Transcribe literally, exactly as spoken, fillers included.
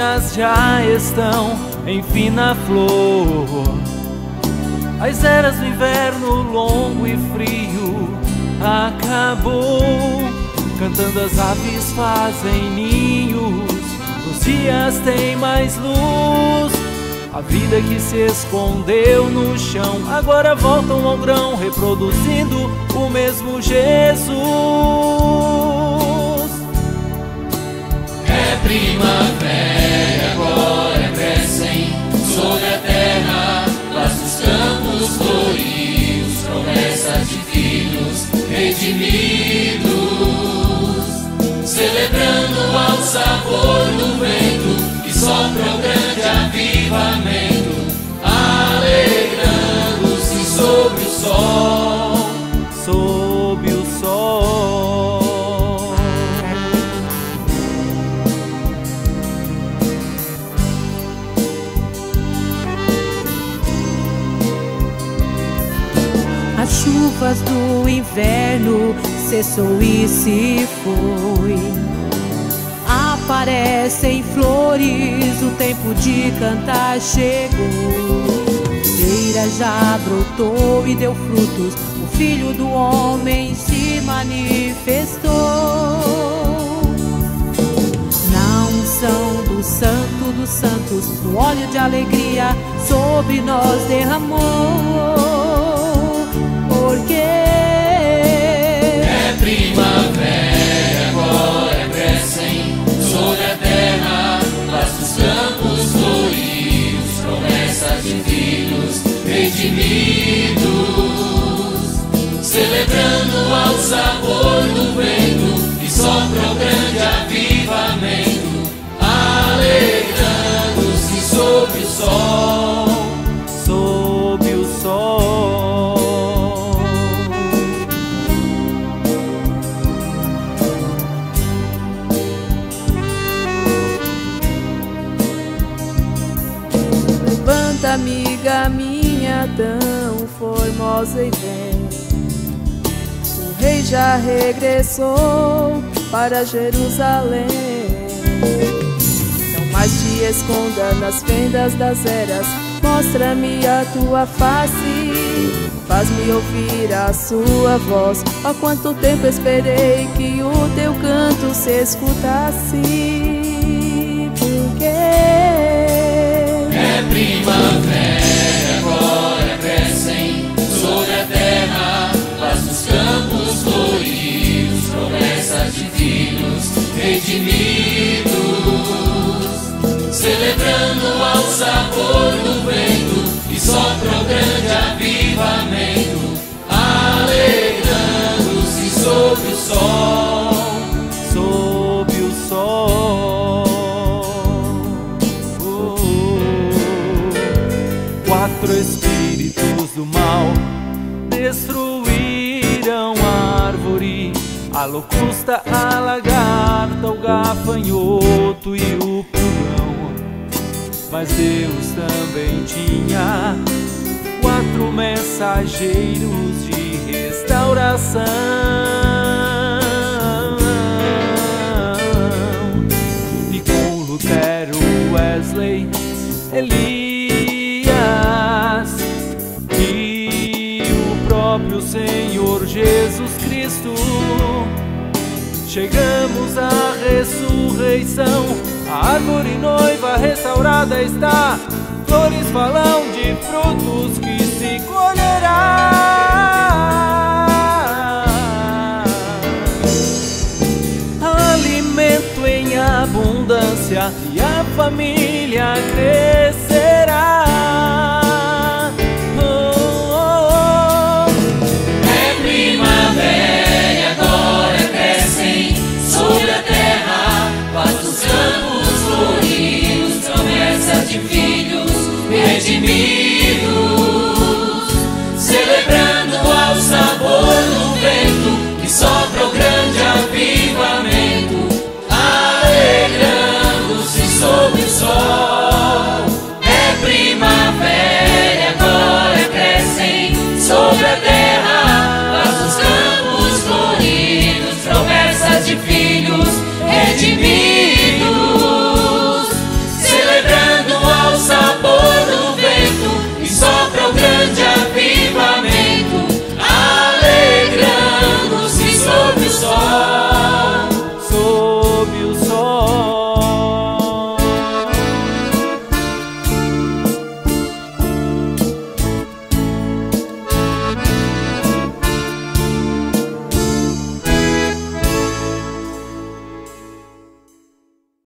vinhas já estão em fina flor. As eras do inverno longo e frio acabou. Cantando as aves fazem ninhos, os dias têm mais luz. A vida que se escondeu no chão agora voltam ao grão, reproduzindo o mesmo Jesus. É primavera, agora crescem sobre a terra, vastos campos floridos, promessas de filhos redimidos, celebrando ao sabor do vento que sopra o grande avivamento, alegrando-se sob o sol, sob o sol. As chuvas do inverno cessou e se foi. Aparecem flores, o tempo de cantar chegou. A videira já brotou e deu frutos, o Filho do Homem se manifestou. Na unção do Santo dos Santos, o óleo de alegria sobre nós derramou. Porque é primavera, agora crescem sobre a terra, vastos campos floridos, promessas de filhos redimidos, celebrando ao sabor do vento que sopra o grande avivamento, alegrando-se sob o sol, sob o sol. levanta, amiga minha, tão formosa e vem. O rei já regressou para Jerusalém. Não mais te esconda nas fendas das eras, mostra-me a tua face, faz-me ouvir a sua voz. Há quanto tempo esperei que o teu canto se escutasse. Porque é primavera, agora crescem sobre a terra, vastos campos floridos, promessas de filhos redimidos, celebrando ao sabor do vento que sopra o grande avivamento, alegrando-se sob o sol, sob o sol. Oh, quatro espíritos do mal destruíram a árvore, a locusta, a lagarta, o gafanhoto e o pulgão. Mas Deus também tinha quatro mensageiros de restauração. E com Lutero, Wesley, Elias e o próprio Senhor Jesus Cristo, chegamos à ressurreição. A árvore noiva restaurada está, flores falam de frutos que se colherá. Alimento em abundância e a família crescerá. Oh, oh, oh. É primavera, agora crescem sobre a terra, vastos campos floridos, promessas de filhos redimidos,